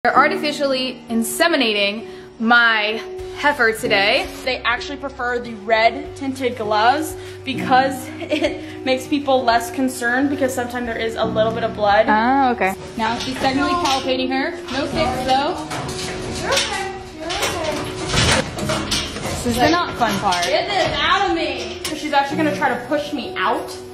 They're artificially inseminating my heifer today. They actually prefer the red tinted gloves because it makes people less concerned because sometimes there is a little bit of blood. Oh, okay. Now she's technically palpating her. No kicks though. You're okay. You're okay. This is the not fun part. Get this out of me. So she's actually gonna try to push me out.